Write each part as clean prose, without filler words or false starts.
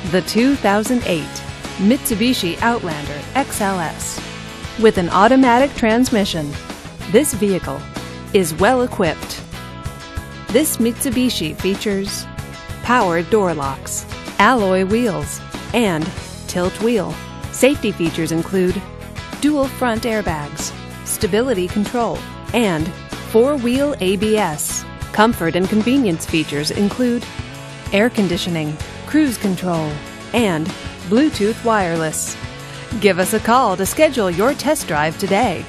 The 2008 Mitsubishi Outlander XLS. With an automatic transmission, this vehicle is well equipped. This Mitsubishi features power door locks, alloy wheels, and tilt wheel. Safety features include dual front airbags, stability control, and four-wheel ABS. Comfort and convenience features include air conditioning, cruise control, and Bluetooth wireless. Give us a call to schedule your test drive today.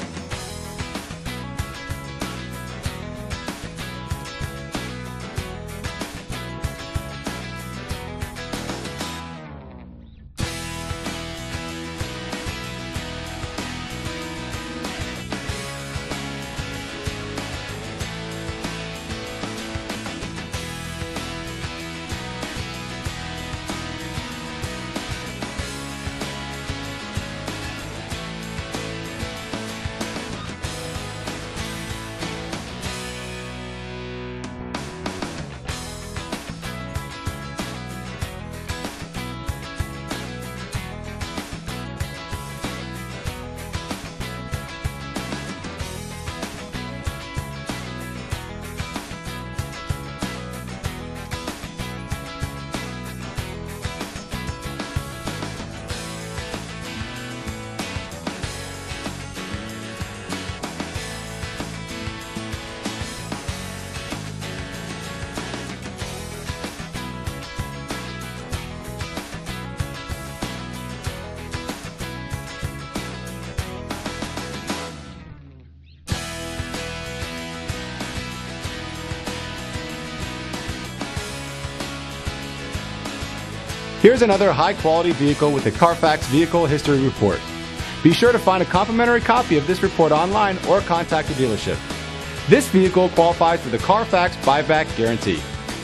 Here's another high-quality vehicle with a Carfax Vehicle History Report. Be sure to find a complimentary copy of this report online or contact the dealership. This vehicle qualifies for the Carfax Buyback Guarantee.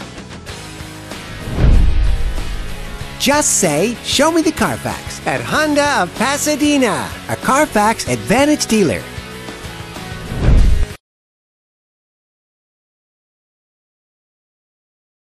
Just say, "Show me the Carfax" at Honda of Pasadena, a Carfax Advantage dealer.